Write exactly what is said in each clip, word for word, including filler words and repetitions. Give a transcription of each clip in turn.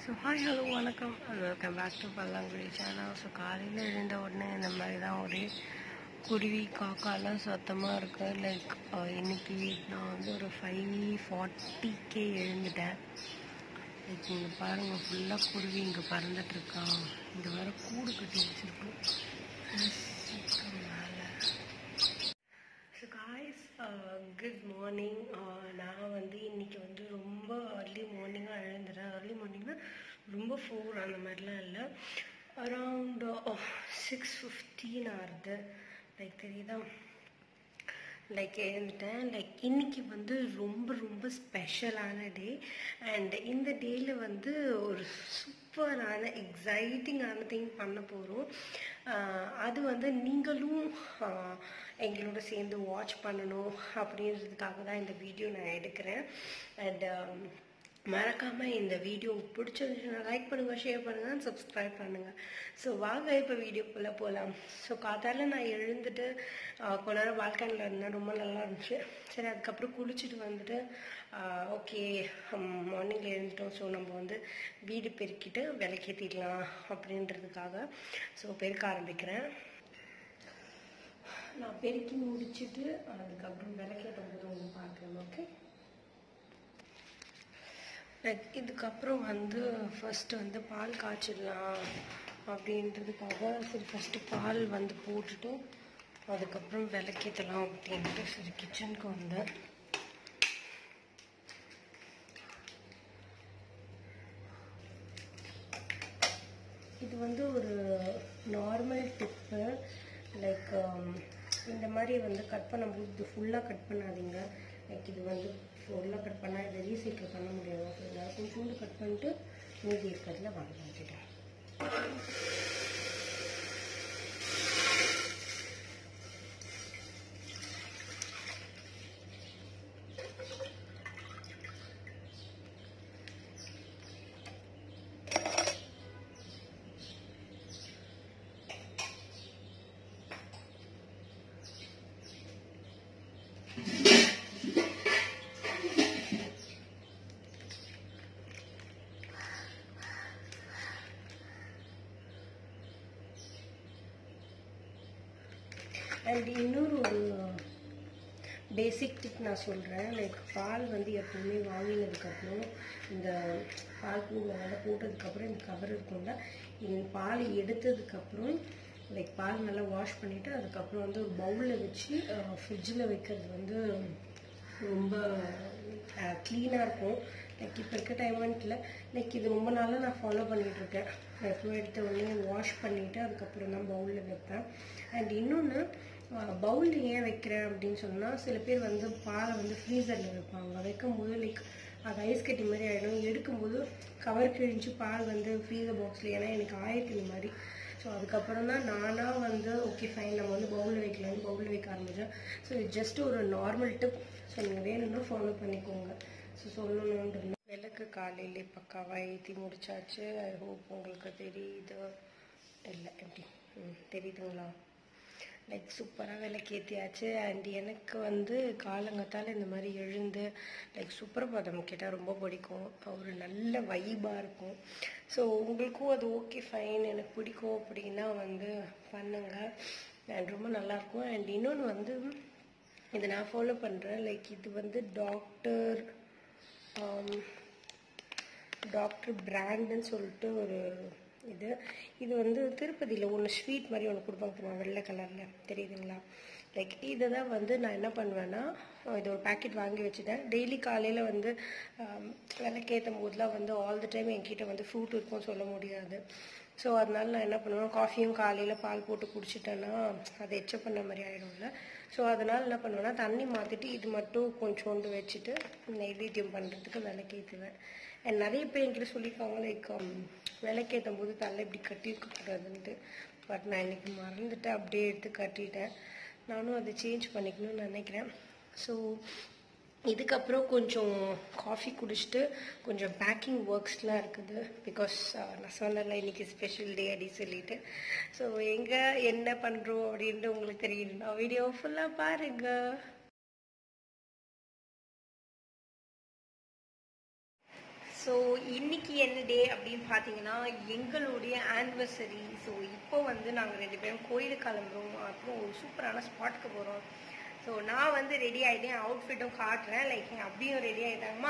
So hi hello வணக்கம் and welcome back to Pallanguzhi channel. So காலையில் எழுந்த உடனே இந்த மாதிரி தான் ஒரே குருவி காக்காலாம் சத்தமாக இருக்குது. லைக் இன்னைக்கு நான் வந்து ஒரு ஃபைவ் ஃபார்ட்டிக்கே எழுந்துட்டேன். லைக் இங்கே பாருங்கள், ஃபுல்லாக குருவி இங்கே பறந்துட்டுருக்கான். இங்கே வேறு கூடு கட்டி வச்சுருக்கு மேலே. So guys, good morning. நான் வந்து இன்றைக்கி வந்து ரொம்ப அர்லி மார்னிங்காக எழுந்துறேன். அர்லி மார்னிங்னா ரொம்ப ஃபோர் அந்த மாதிரிலாம் இல்லை, அரவுண்ட் சிக்ஸ் ஃபிஃப்டீன் ஆகுது. லைக் தெரியுதா, லைக் எழுந்துட்டேன். லைக் இன்றைக்கி வந்து ரொம்ப ரொம்ப ஸ்பெஷலான டே. அண்ட் இந்த டேயில் வந்து ஒரு சூப்பரான எக்ஸைட்டிங்கான திங் பண்ண போகிறோம். அது வந்து நீங்களும் எங்களோட சேர்ந்து வாட்ச் பண்ணணும் அப்படின்றதுக்காக தான் இந்த வீடியோ நான் எடுக்கிறேன். அண்ட் மறக்காமல் இந்த வீடியோ பிடிச்சிருந்துச்சுன்னா லைக் பண்ணுங்கள், ஷேர் பண்ணுங்கள், சப்ஸ்கிரைப் பண்ணுங்கள். ஸோ வாங்க இப்போ வீடியோக்குள்ளே போகலாம். ஸோ காத்தால நான் எழுந்துட்டு கொஞ்ச நேரம் பால்கனியில் இருந்தேன், ரொம்ப நல்லா இருந்துச்சு. சரி, அதுக்கப்புறம் குளிச்சுட்டு வந்துட்டு ஓகே மார்னிங்கில் எழுந்துட்டோம், ஸோ நம்ம வந்து வீடு பெருக்கிட்டு விளக்கேற்றிடலாம் அப்படின்றதுக்காக ஸோ பெருக்க ஆரம்பிக்கிறேன். நான் பெருக்கி முடிச்சுட்டு அதுக்கப்புறம் விளக்கேற்றும் போது ஒன்று பார்க்குறேன். ஓகே, இதுக்கப்புறம் வந்து ஃபஸ்ட்டு வந்து பால் காய்ச்சிடலாம் அப்படின்றதுக்காக சரி ஃபஸ்ட்டு பால் வந்து போட்டுட்டு அதுக்கப்புறம் விளக்கேற்றலாம் அப்படின்ட்டு சரி கிச்சனுக்கு வந்தேன். இது வந்து ஒரு நார்மல் டிப்பு. லைக் இந்த மாதிரி வந்து கட் பண்ணும்போது இது ஃபுல்லாக கட் பண்ணாதீங்க. லைக் இது வந்து ஃபுல்லாக கட் பண்ணால் இதை ரீசைக்கிள் பண்ண முடியாது. அதனால கொஞ்சோண்டு கட் பண்ணிட்டு மீதி இருக்கிறதுல வாங்க வச்சுட்டேன். அண்ட் இன்னொரு ஒரு பேசிக் டிப் நான் சொல்கிறேன். லைக் பால் வந்து எப்பவுமே வாங்கினதுக்கப்புறம் இந்த பால் பூ நல்லா போட்டதுக்கப்புறம் இந்த கவர் இருக்கும்ல, இந்த பால் எடுத்ததுக்கப்புறம் லைக் பால் நல்லா வாஷ் பண்ணிவிட்டு அதுக்கப்புறம் வந்து ஒரு பவுலில் வச்சு ஃப்ரிட்ஜில் வைக்கிறது வந்து ரொம்ப க்ளீனாக இருக்கும். லைக் இப்போ இருக்க டைமெண்ட்டில் லைக் இது ரொம்ப நாளாக நான் ஃபாலோ பண்ணிகிட்ருக்கேன். எப்பவும் எடுத்த உடனே வாஷ் பண்ணிவிட்டு அதுக்கப்புறம் தான் பவுலில் வைப்பேன். அண்ட் இன்னொன்று, பவுலில் ஏன் வைக்கிறேன் அப்படின்னு சொன்னால், சில பேர் வந்து பாலை வந்து ஃப்ரீசரில் வைப்பாங்க. வைக்கும்போது லைக் அது ஐஸ் கட்டி மாதிரி ஆகிடும். எடுக்கும்போது கவர் கிழிஞ்சு பால் வந்து ஃப்ரீசர் பாக்ஸில், ஏன்னா எனக்கு ஆயிருக்கு இந்த மாதிரி. ஸோ அதுக்கப்புறம் தான் நானாக வந்து ஓகே ஃபைன் நம்ம வந்து பவுலில் வைக்கலாம்னு பவுலில் வைக்க ஆரம்பித்தேன். ஸோ இது ஜஸ்ட் ஒரு நார்மல் டிப். ஸோ நீங்கள் வேணும்னா ஃபாலோ பண்ணிக்கோங்க. ஸோ சொல்லணுன்றது விளக்கு காலையிலே பக்காவாக ஏற்றி முடிச்சாச்சு. ஐ ஹோப் உங்களுக்கு தெரியுது இல்லை எப்படி ம் தெரியுதுங்களா? லைக் சூப்பராக விளக்கேற்றியாச்சு. அண்ட் எனக்கு வந்து காலங்கத்தால் இந்த மாதிரி எழுந்து லைக் சுப்ரபாதம் கேட்டால் ரொம்ப பிடிக்கும். ஒரு நல்ல வைபாக இருக்கும். ஸோ உங்களுக்கும் அது ஓகே ஃபைன் எனக்கு பிடிக்கும் அப்படின்னா வந்து பண்ணுங்கள். அண்ட் ரொம்ப நல்லாயிருக்கும். அண்ட் இன்னொன்று வந்து இதை நான் ஃபாலோ பண்ணுறேன். லைக் இது வந்து டாக்டர் டாக்டர் பிராண்டுன்னு சொல்லிட்டு ஒரு இது இது வந்து திருப்பதியில் ஒன்று ஸ்வீட் மாதிரி ஒன்று கொடுப்பாங்க, வெள்ளை கலரில் தெரியுதுங்களா? லைக் இதை தான் வந்து நான் என்ன பண்ணுவேன்னா, இது ஒரு பேக்கெட் வாங்கி வச்சுட்டேன். டெய்லி காலையில் வந்து விளக்கேற்றும் போதெலாம் வந்து ஆல் த டைம் என்கிட்ட வந்து ஃப்ரூட் இருக்கும்னு சொல்ல முடியாது. ஸோ அதனால நான் என்ன பண்ணுவேன், காஃபியும் காலையில் பால் போட்டு குடிச்சிட்டேன்னா அதை எச்ச பண்ண மாதிரி ஆகிடும்ல. ஸோ அதனால் என்ன பண்ணுவேன்னா, தண்ணி மாற்றிட்டு இது மட்டும் கொஞ்சோண்டு வச்சுட்டு நெய்வேத்தியம் பண்ணுறதுக்கு விளக்கேற்றுவேன். அண்ட் நிறைய பேர் என்கிட்ட சொல்லியிருக்காங்க லைக் விளக்கேற்றும் போது தலை இப்படி கட்டியிருக்கக்கூடாதுன்ட்டு. பட் நான் இன்றைக்கி மறந்துட்டு அப்படியே எடுத்து கட்டிட்டேன். நானும் அதை சேஞ்ச் பண்ணிக்கணும்னு நினைக்கிறேன். ஸோ இதுக்கப்புறம் கொஞ்சம் காஃபி குடிச்சிட்டு கொஞ்சம் பேக்கிங் ஒர்க்ஸ்லாம் இருக்குது. பிகாஸ் நான் சொன்னல இன்றைக்கி ஸ்பெஷல் டே அப்படின்னு சொல்லிட்டு. ஸோ எங்கே என்ன பண்ணுறோம் அப்படின்ட்டு உங்களுக்கு தெரியணும்னா வீடியோ ஃபுல்லாக பாருங்கள். ஸோ ஸோ இன்னைக்கு என்ன டே அப்படின்னு பார்த்தீங்கன்னா எங்களுடைய ஆனிவர்சரி. ஸோ இப்போ வந்து நாங்கள் ரெண்டு பேரும் கோயிலுக்கு கிளம்புறோம், அப்புறம் ஒரு சூப்பரான ஸ்பாட்டுக்கு போகிறோம். ஸோ நான் வந்து ரெடி ஆகிட்டேன், அவுட்ஃபிட்டும் காட்டுறேன். லைக் அப்படியும் ரெடி ஆகிட்டாங்கம்மா.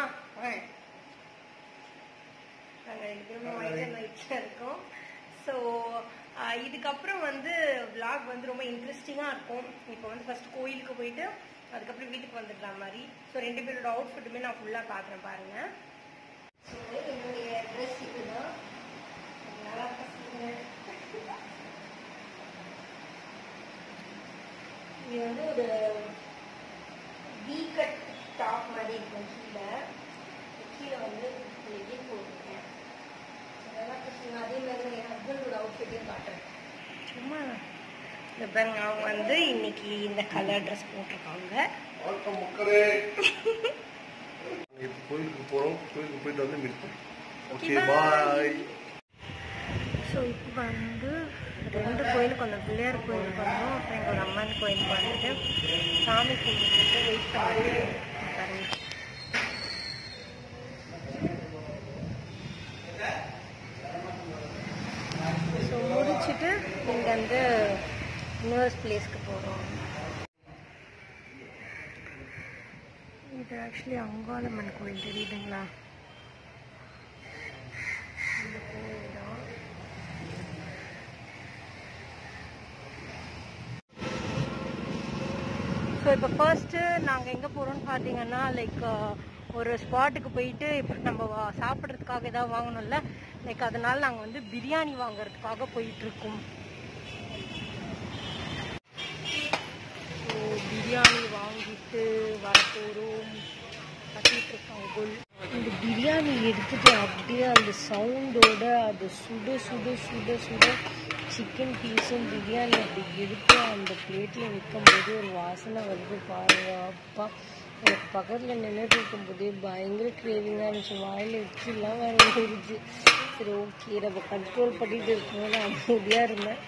நாங்கள் ரெண்டு பேரும் ஒயிட் அண்ட் ஒயிட்ஸாக இருக்கோம். ஸோ இதுக்கப்புறம் வந்து விளாக் வந்து ரொம்ப இன்ட்ரெஸ்டிங்காக இருக்கும். இப்போ வந்து ஃபர்ஸ்ட் கோயிலுக்கு போயிட்டு அதுக்கப்புறம் வீட்டுக்கு வந்துடுற மாதிரி. ஸோ ரெண்டு பேரோட அவுட்ஃபிட்டுமே நான் ஃபுல்லாக காட்டுறேன் பாருங்கள். ஸோ என்னுடைய ட்ரெஸ் இதுதான், நல்லா பசங்க. இது வந்து ஒரு வீ கட் டாப் மாதிரி இருக்கும். கீழே கீழே வந்து லெகின் போட்டிருக்கேன். நல்லா பசங்க. அதே மாதிரி என் ஹஸ்பண்டோட அவுட்ஃபிட்டையும் காட்டுறேன். சும்மா இந்த பாருங்க, அவங்க வந்து இன்னைக்கு இந்த கலர் ட்ரெஸ் போட்டிருக்காங்க. கோயிலுக்கு போறோம், கோயிலுக்கு போயிட்டு வந்து மீட் பண்ணுவோம். Okay bye. ஸோ இப்போ வந்து ரெண்டு கோயிலுக்கு வந்தோம். பிள்ளையார் கோயிலுக்கு வந்தோம், அப்புறம் எங்கள் ஒரு அம்மன் கோயிலுக்கு வந்துட்டு சாமி கும்பிட்டு வெயிட் பண்ணிட்டு பாருங்க. ஸோ முடிச்சுட்டு இங்கே வந்து இன்னொரு பிளேஸ்க்கு போகிறோம். இது ஆக்சுவலி அங்காளம்மன் கோயில், தெரியுதுங்களா? இந்த கோயில் தான். ஸோ இப்போ ஃபர்ஸ்ட்டு நாங்கள் எங்கே போகிறோம்னு பார்த்தீங்கன்னா லைக் ஒரு ஸ்பாட்டுக்கு போயிட்டு இப்போ நம்ம சாப்பிட்றதுக்காக ஏதாவது வாங்கணும்ல, லைக் அதனால நாங்கள் வந்து பிரியாணி வாங்குறதுக்காக போயிட்டுருக்கோம். ஸோ பிரியாணி வாங்கிட்டு வரப்போகிறோம். கட்டிகிட்டு இருக்காங்க. இந்த பிரியாணி எடுத்துட்டு அப்படியே அந்த சவுண்டோட அது சுட சுட சுட சுட சிக்கன் பீஸும் பிரியாணி அப்படி எடுத்து அந்த பிளேட்டில் வைக்கும்போது ஒரு வாசனை வருது பாருங்க. அப்பா, எனக்கு பக்கத்தில் நின்றுட்டு இருக்கும்போதே பயங்கர கிரேவிங்காக இருந்துச்சு. வாயில் வச்சுலாம் வேற இருந்துச்சு. சரி ஓகே, நம்ம கண்ட்ரோல் பண்ணிட்டு இருக்கோம்னு அமைதியாக இருந்தேன்.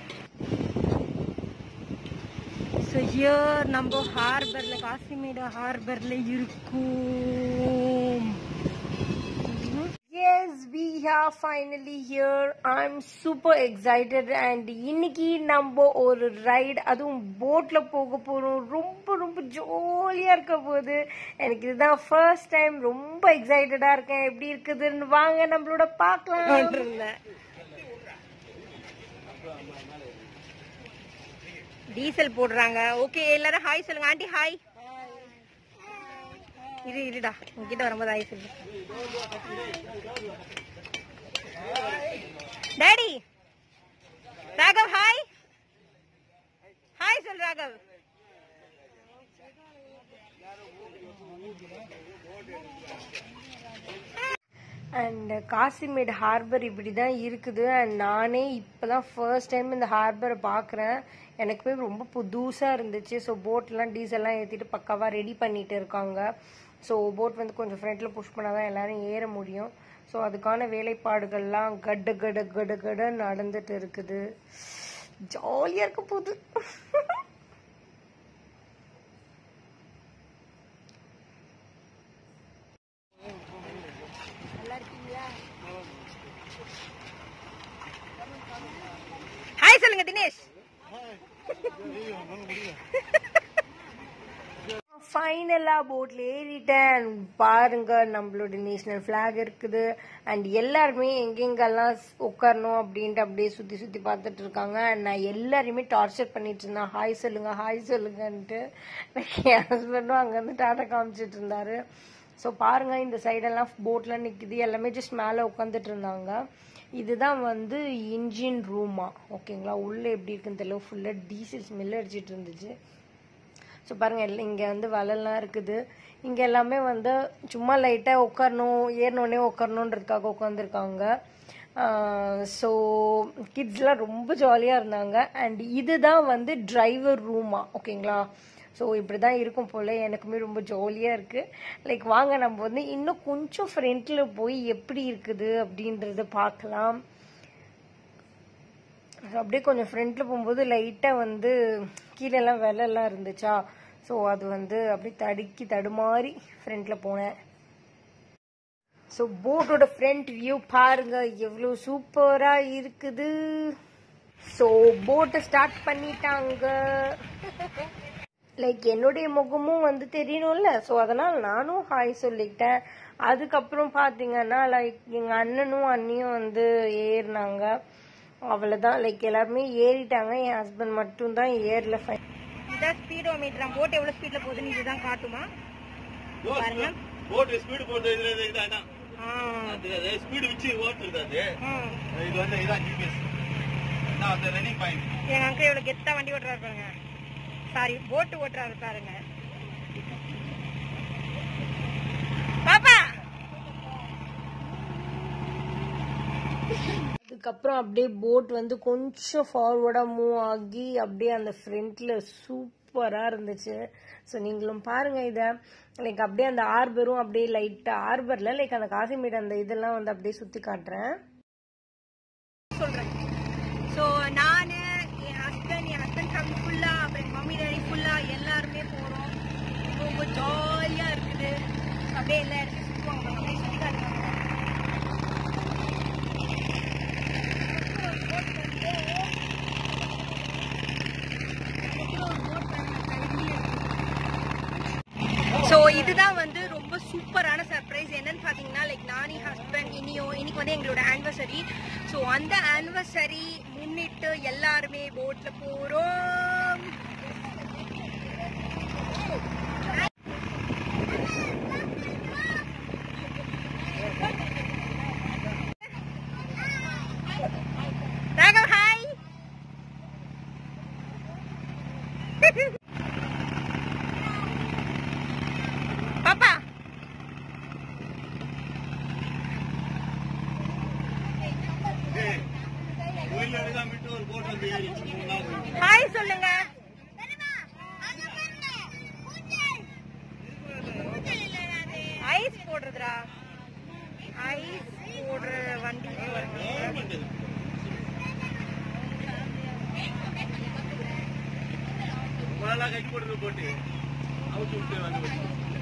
ஸோ ஹியர் நம்ம ஹார்பரில், காசிமேடு ஹார்பரில் இருக்கும். Yes, we are finally here. I'm super excited and இன்னைக்கு நம்ம ஒரு ரைட், அதுவும் போட்ல போக போறோம். ரொம்ப ரொம்ப ஜாலியா இருக்க போகுது. எனக்கு இதுதான் ஃபர்ஸ்ட் டைம். ரொம்ப எக்ஸைட்டடா இருக்கேன். எப்படி இருக்குதுன்னு வாங்க நம்மளோட பார்க்கலாம். டீசல் போடுறாங்க. ஓகே, எல்லாரும் ஹாய் சொல்லுங்க. Aunty hi. இரு இருடா, உங்ககிட்ட வரும்போது ஹாய் சொல்லு. Daddy Raghav hi. ஹாய் சொல் ராகவ். அண்ட் காசிமேடு ஹார்பர் இப்படி தான் இருக்குது. அண்ட் நானே இப்போ தான் ஃபர்ஸ்ட் டைம் இந்த ஹார்பரை பார்க்குறேன். எனக்குமே ரொம்ப புதுசாக இருந்துச்சு. ஸோ போட்லாம் டீசல்லாம் ஏற்றிட்டு பக்காவாக ரெடி பண்ணிட்டு இருக்காங்க. ஸோ போட் வந்து கொஞ்சம் ஃப்ரண்ட்டில் புஷ் பண்ணால் தான் எல்லோரும் ஏற முடியும். ஸோ அதுக்கான வேலைப்பாடுகள்லாம் கட கட கட கட நடந்துட்டு இருக்குது. ஜாலியாக இருக்க போகுது. ஹாய் சொல்லுங்க தினேஷ். ஃபைனலா போட்ல ஏறிட்டேன். பாருங்க, நம்மளோட நேஷனல் பிளாக் இருக்குது. அண்ட் எல்லாருமே எங்கெங்கெல்லாம் உட்காரணும் அப்படின்ட்டு அப்படியே சுத்தி சுத்தி பார்த்துட்டு இருக்காங்க. அண்ட் நான் எல்லாருமே டார்ச்சர் பண்ணிட்டு இருந்தேன், ஹாய் சொல்லுங்க ஹாய் சொல்லுங்கன்ட்டு. என் ஹஸ்பண்டும் அங்க இருந்து டாட்டா காமிச்சிட்டு இருந்தாரு. ஸோ பாருங்க, இந்த சைடெல்லாம் போட்லாம் நிற்குது. எல்லாமே ஜஸ்ட் மேலே உட்காந்துட்டு இருந்தாங்க. இதுதான் வந்து இன்ஜின் ரூமா, ஓகேங்களா? உள்ள எப்படி இருக்குன்னு தெரியல, ஃபுல்லாக டீசல் ஸ்மெல் அடிச்சிட்டு இருந்துச்சு. ஸோ பாருங்க, எல்லாம் இங்கே வந்து வலைலாம் இருக்குது. இங்கே எல்லாமே வந்து சும்மா லைட்டாக உட்காரணும், ஏறினோடனே உட்காரணுன்றதுக்காக உட்காந்துருக்காங்க. ஸோ கிட்ஸ்லாம் ரொம்ப ஜாலியாக இருந்தாங்க. அண்ட் இதுதான் வந்து டிரைவர் ரூமா, ஓகேங்களா? ஸோ இப்படி தான் இருக்கும் போல். எனக்குமே ரொம்ப ஜாலியாக இருக்குது. லைக் வாங்க நம்ம வந்து இன்னும் கொஞ்சம் ஃப்ரண்ட்டில் போய் எப்படி இருக்குது அப்படின்றத பார்க்கலாம். அப்படியே கொஞ்சம் ஃப்ரண்ட்டில் போகும்போது லைட்டாக வந்து கீழெல்லாம் வெள்ளெல்லாம் இருந்துச்சா, ஸோ அது வந்து அப்படியே தடுக்கி தடுமாறி ஃப்ரண்ட்டில் போனேன். ஸோ போட்டோட ஃப்ரண்ட் வியூ பாருங்க எவ்வளோ சூப்பரா இருக்குது. ஸோ போட்டை ஸ்டார்ட் பண்ணிட்டாங்க. லைக் என்னுடைய முகமும் வந்து தெரியணும்ல, ஸோ அதனால் நானும் ஹாய் சொல்லிக்கிட்டேன். அதுக்கப்புறம் பார்த்தீங்கன்னா லைக் எங்கள் அண்ணனும் அண்ணியும் வந்து ஏறினாங்க. அவ்வளோதான், லைக் எல்லாருமே ஏறிட்டாங்க. என் ஹஸ்பண்ட் மட்டும் தான் ஏறல. இதான் ஸ்பீடோ மீட்டர். போட் எவ்வளோ ஸ்பீடில் போகுதுன்னு இதுதான் காட்டுமா பாருங்க. போட் ஸ்பீடு போட்டு இதான் ஸ்பீடு வச்சு ஓட்டுறது. அது இது வந்து இதான் ஜிபிஎஸ். அந்த ரன்னிங் பாயிண்ட். எங்க அங்கிள் எவ்வளவு கெத்தா வண்டி ஓட்டுறாரு பாருங்க. சாரி, போட் ஓட்டுறாரு பாருங்க. பாப்பா அதுக்கப்புறம் அப்படியே போட் வந்து கொஞ்சம் ஃபார்வர்டா மூவ் ஆகி அப்படியே அந்த ஃப்ரண்ட்ல சூப்பரா இருந்துச்சு. ஸோ நீங்களும் பாருங்க இதை. லைக் அப்படியே அந்த ஆர்பரும் அப்படியே லைட்டா ஆர்பர்ல லைக் அந்த காசிமேடு அந்த இதெல்லாம் வந்து அப்படியே சுத்தி காட்டுறேன் சொல்றேன். ஸோ நான் என் ஹஸ்பண்ட் என் ஹஸ்பண்ட் ஃபேமிலி ஃபுல்லா அப்புறம் மம்மி டாடி ஃபுல்லா எல்லாருமே போறோம். ரொம்ப ஜாலியா இருக்குது. அப்படியே எல்லா இடத்தையும் சுற்றுவாங்க. அப்படியே சுற்றி காட்டுவாங்க. ஸோ இதுதான் வந்து ரொம்ப சூப்பரான சர்ப்ரைஸ். என்னன்னு பார்த்தீங்கன்னா லைக் நானி ஹஸ்பண்ட் இனியோ இன்னைக்கு வந்து எங்களோட ஆனிவர்சரி. ஸோ அந்த ஆனிவர்சரி முன்னிட்டு எல்லாருமே போட்ல போறோம். ராகவ் ஹாய். பாப்பா ஹாய் சொல்லுங்க. ஐஸ் போடுறதுடா. ஐஸ் போடுற வண்டி கை போடுறது போட்டு அவுத்து விட்டு வந்து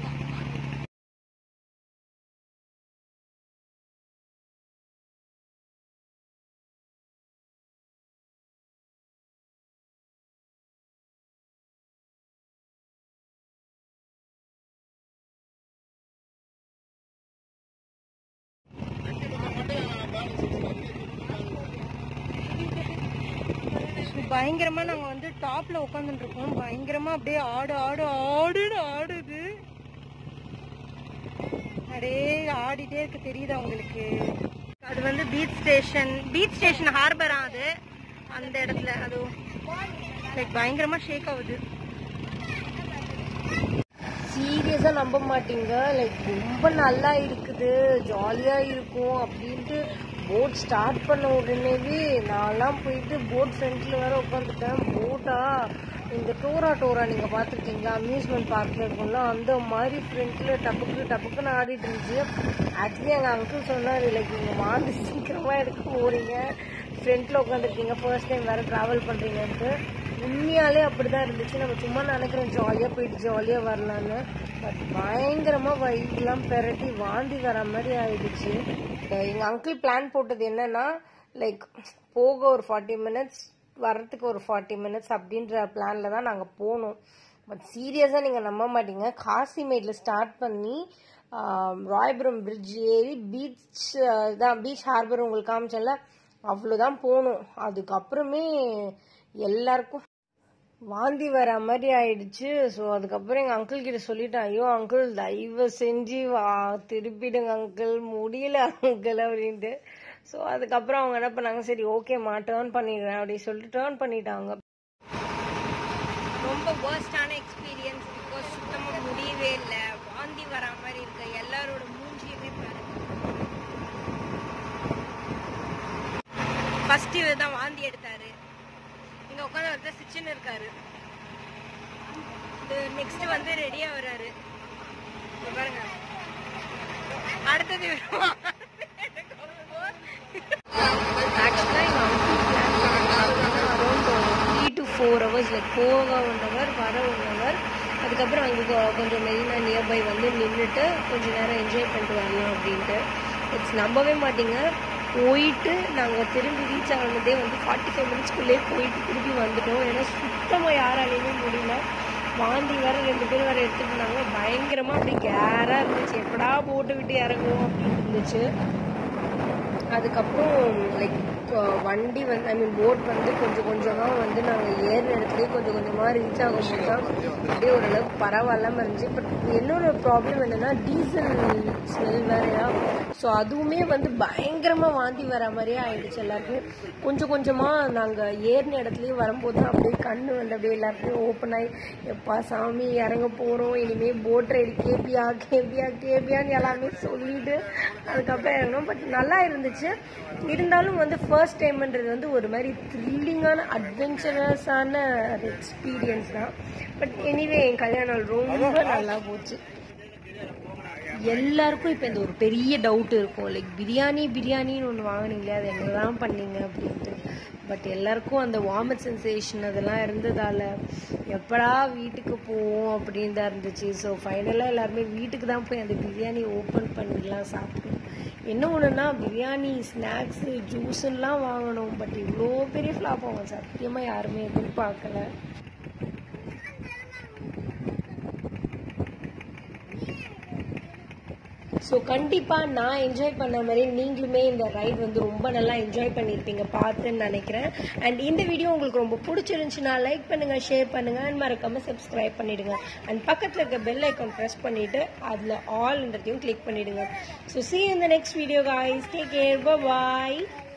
பயங்கரமா நாங்க வந்து டாப்ல உட்காந்துட்டு இருக்கோம். பயங்கரமா அப்படியே ஆடு ஆடு ஆடுன்னு ஆடுது. அப்படியே ஆடிட்டே இருக்கு. தெரியுதா உங்களுக்கு? அது வந்து பீச் ஸ்டேஷன். பீச் ஸ்டேஷன் ஹார்பரா அது. அந்த இடத்துல அது லைக் பயங்கரமா ஷேக் ஆகுது. சீரியஸா நம்ப மாட்டீங்க, லைக் ரொம்ப நல்லா இருக்குது, ஜாலியா இருக்கும் அப்படின்ட்டு போட் ஸ்டார்ட் பண்ண உடனேவே நான்லாம் போயிட்டு போட் ஃப்ரண்ட்ல வேற உட்காந்துட்டேன். போட்டா இந்த டோரா டோரா நீங்க பாத்துருக்கீங்களா, அம்யூஸ்மெண்ட் பார்க்ல இருக்கும்ல, அந்த மாதிரி ஃப்ரண்ட்ல டப்புக்கு டப்புக்குன்னு ஆடிட்டு இருந்துச்சு. ஆக்சுவலி எங்க அங்கிள் சொன்னாரு, லைக் நீங்க வாந்தி சீக்கிரமா எடுக்க போறீங்க, ஃப்ரண்ட்ல உட்காந்துருக்கீங்க, ஃபர்ஸ்ட் டைம் வேற டிராவல் பண்றீங்கன்ட்டு. உண்மையாலே அப்படிதான் இருந்துச்சு. நம்ம சும்மா நினைக்கிறோம் ஜாலியா போயிட்டு ஜாலியா வரலான்னு, பட் பயங்கரமா வயிற்றுலாம் பெரட்டி வாந்தி வர மாதிரி ஆயிடுச்சு. எங்க அங்கிள் பிளான் போட்டது என்னன்னா, லைக் போக ஒரு ஃபார்ட்டி மினிட்ஸ் வர்றதுக்கு ஒரு ஃபார்ட்டி மினிட்ஸ் அப்படின்ற பிளான்ல தான் நாங்கள் போனோம். பட் சீரியஸாக நீங்கள் நம்ப மாட்டீங்க, காசிமேட்ல ஸ்டார்ட் பண்ணி ராயபுரம் பிரிட்ஜ் ஏறி பீச் தான் பீச் ஹார்பர் உங்களுக்கு காமிச்சல, அவ்வளோதான் போகணும். அதுக்கப்புறமே எல்லாருக்கும் வாந்தி வர மாதிரி ஆயிடுச்சு. ஸோ அதுக்கப்புறம் எங்கள் அங்கிள் கிட்ட சொல்லிட்டேன், ஐயோ அங்கிள் தயவு செஞ்சு வா திருப்பிடுங்க அங்கிள், முடியல அங்கிள் அப்படின்ட்டு. ஸோ அதுக்கப்புறம் அவங்க என்ன பண்ணாங்க, சரி ஓகேம்மா டேர்ன் பண்ணிடுறேன் அப்படின்னு சொல்லிட்டு டேர்ன் பண்ணிட்டாங்க. ரொம்ப வேர்ஸ்டான எக்ஸ்பீரியன்ஸ். பிகாஸ் சுத்தமாக முடியவே இல்லை, வாந்தி வர மாதிரி இருக்கு. எல்லாரோட மூஞ்சியுமே பாருங்க. ஃபர்ஸ்ட் இவர் தான் வாந்தி எடுத்தாரு. இங்க உட்காந்து ஒருத்தர் சிச்சுன்னு இருக்காரு. நெக்ஸ்ட் வந்து ரெடியா வர்றாரு பாருங்க. அடுத்தது ஆக்சுவலாக எங்கள் அங்கிள் பிளான் பண்ணாங்க around three to four hours, like போக ஒன் ஹவர் வர ஒன் ஹவர் அதுக்கப்புறம் அங்கே கொஞ்சம் மெயினாக நியர்பை வந்து நின்றுட்டு கொஞ்சம் நேரம் என்ஜாய் பண்ணிட்டு வரலாம் அப்படின்ட்டு. இட்ஸ் நம்பவே மாட்டீங்க, போயிட்டு நாங்கள் திரும்பி ரீச் ஆனதே வந்து ஃபார்ட்டி ஃபைவ் மினிட்ஸ்க்குள்ளேயே போயிட்டு திரும்பி வந்துட்டோம். ஏன்னா சுத்தமாக யாராலையுமே முடியல. வாந்தி வேற ரெண்டு பேர் வேறு எடுத்துட்டு இருந்தாங்க. பயங்கரமாக அப்படி கேராக இருந்துச்சு, எப்படா போட்டு விட்டு இறங்குவோம் அப்படின்னு இருந்துச்சு. அதுக்கப்புறம் லைக் வண்டி வந்து ஐ மீன் போட் வந்து கொஞ்சம் கொஞ்சமாக வந்து நாங்கள் ஏறின இடத்துலேயே கொஞ்சம் கொஞ்சமாக ரீச் ஆகும்போது தான் அப்படியே ஓரளவுக்கு பரவாயில்லாமல் இருந்துச்சு. பட் என்னோட ப்ராப்ளம் என்னென்னா டீசல் ஸ்மெல் வேறையா, ஸோ அதுவுமே வந்து பயங்கரமாக வாந்தி வர மாதிரியே ஆயிடுச்சு எல்லாருக்குமே. கொஞ்சம் கொஞ்சமாக நாங்கள் ஏறின இடத்துலையே வரும்போது தான் அப்படியே கண்ணு வந்து அப்படியே எல்லாருக்குமே ஓப்பன் ஆகி எப்பா சாமி இறங்க போகிறோம், இனிமேல் போட் ரைடு கேபியா கேபியா கேபியான்னு எல்லாமே சொல்லிட்டு அதுக்கப்புறம் இறங்கணும். பட் நல்லா இருந்துச்சு. இருந்தாலும் வந்து ஃபர்ஸ்ட் டைம்ன்றது வந்து ஒரு மாதிரி த்ரில்லிங்கான அட்வென்ச்சரஸான எக்ஸ்பீரியன்ஸ் தான். பட் எனிவே என் கல்யாணம் ரொம்ப நல்லா போச்சு. எல்லாருக்கும் இப்போ இந்த ஒரு பெரிய டவுட் இருக்கும், லைக் பிரியாணி பிரியாணின்னு ஒன்று வாங்கினீங்களே அது என்ன தான் பண்ணீங்க அப்படின்ட்டு. பட் எல்லாருக்கும் அந்த வாமிட் சென்சேஷன் அதெல்லாம் இருந்ததால் எப்படா வீட்டுக்கு போவோம் அப்படின்னு தான் இருந்துச்சு. ஸோ ஃபைனலாக எல்லாருமே வீட்டுக்கு தான் போய் அந்த பிரியாணி ஓப்பன் பண்ணிடலாம் சாப்பிட்டோம். என்ன ஒன்றுனா பிரியாணி ஸ்நாக்ஸு ஜூஸுன்னெலாம் வாங்கணும், பட் இவ்வளோ பெரிய ஃப்ளாப் ஆகும் சத்தியமாக யாருமே எதிர்பார்க்கல. ஸோ கண்டிப்பாக நான் என்ஜாய் பண்ண மாதிரி நீங்களுமே இந்த ரைட் வந்து ரொம்ப நல்லா என்ஜாய் பண்ணியிருப்பீங்க பார்த்துன்னு நினைக்கிறேன். அண்ட் இந்த வீடியோ உங்களுக்கு ரொம்ப பிடிச்சிருந்துச்சுன்னா லைக் பண்ணுங்கள், ஷேர் பண்ணுங்கள், அண்ட் மறக்காமல் சப்ஸ்கிரைப் பண்ணிவிடுங்க. அண்ட் பக்கத்தில் இருக்க பெல் ஐக்கான் ப்ரெஸ் பண்ணிவிட்டு அதில் ஆல்ன்றதையும் கிளிக் பண்ணிவிடுங்க. So see you in the next video guys. Take care. Bye bye.